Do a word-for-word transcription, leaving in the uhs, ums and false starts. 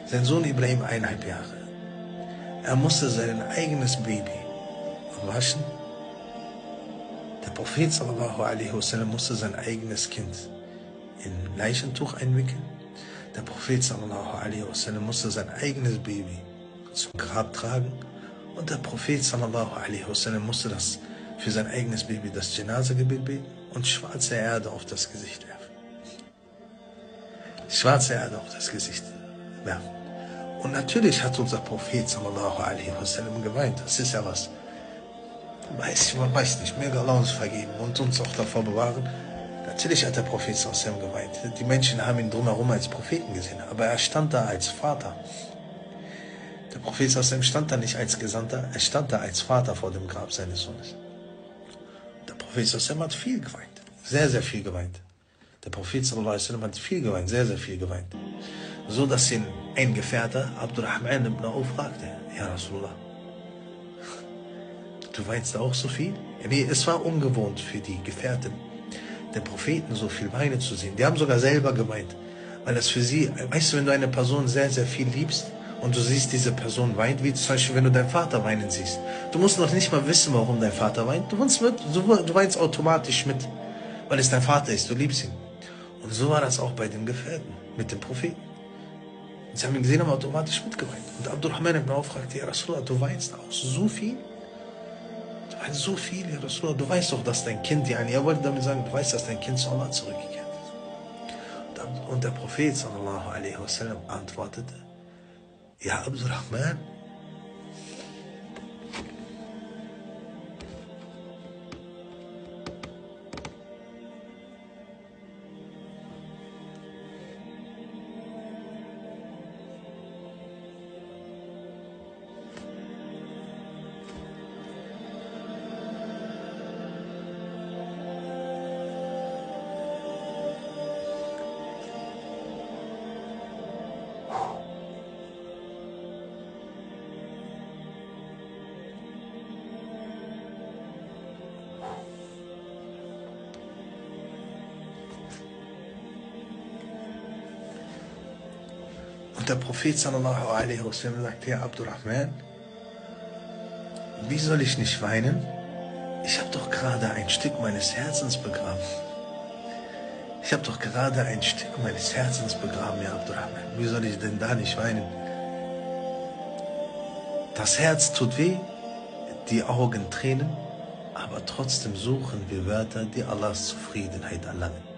Sein Sohn Ibrahim eineinhalb Jahre. Er musste sein eigenes Baby waschen. Der Prophet sallallahu alaihi wasallam musste sein eigenes Kind in Leichentuch einwickeln. Der Prophet sallallahu alaihi wasallam musste sein eigenes Baby zum Grab tragen. Und der Prophet sallallahu alaihi wasallam musste das für sein eigenes Baby das Janaza-Gebet beten und schwarze Erde auf das Gesicht werfen. Schwarze Erde auf das Gesicht werfen. Und natürlich hat unser Prophet sallallahu alaihi wasallam geweint. Das ist ja was. Weiß, ich weiß nicht, möge Allah uns vergeben und uns auch davor bewahren. Natürlich hat der Prophet sallallahu alaihi wasallam geweint. Die Menschen haben ihn drumherum als Propheten gesehen, aber er stand da als Vater. Der Prophet sallallahu alaihi wasallam stand da nicht als Gesandter, er stand da als Vater vor dem Grab seines Sohnes. Der Prophet sallallahu alaihi wasallam hat viel geweint, sehr, sehr viel geweint. Der Prophet sallallahu alaihi wasallam hat viel geweint, sehr, sehr viel geweint. So, dass ihn ein Gefährte, Abdurrahman ibn Auf, fragte: Ja, Rasulullah, du weinst auch so viel? Nee, es war ungewohnt für die Gefährten der Propheten, so viel Weine zu sehen. Die haben sogar selber geweint, weil das für sie, weißt du, wenn du eine Person sehr, sehr viel liebst und du siehst, diese Person weint, wie zum Beispiel, wenn du deinen Vater weinen siehst. Du musst noch nicht mal wissen, warum dein Vater weint. Du weinst, mit, du, du weinst automatisch mit, weil es dein Vater ist, du liebst ihn. Und so war das auch bei den Gefährten, mit dem Propheten. Sie haben ihn gesehen, haben automatisch mitgeweint. Und Abdurrahman ibn Auf fragte: Ja, Rasulullah, du weinst auch so viel? Du weinst so viel, ja, Rasulullah. Du weißt doch, dass dein Kind, yani, er wollte damit sagen, du weißt, dass dein Kind zu Allah zurückgekehrt ist. Und der Prophet sallallahu alaihi wasallam antwortete: Ja, Abdurrahman, und der Prophet sallallahu alaihi wasallam sagte: Ja, Abdurrahman, wie soll ich nicht weinen? Ich habe doch gerade ein Stück meines Herzens begraben. Ich habe doch gerade ein Stück meines Herzens begraben, ja, Abdurrahman. Wie soll ich denn da nicht weinen? Das Herz tut weh, die Augen tränen, aber trotzdem suchen wir Wörter, die Allahs Zufriedenheit erlangen.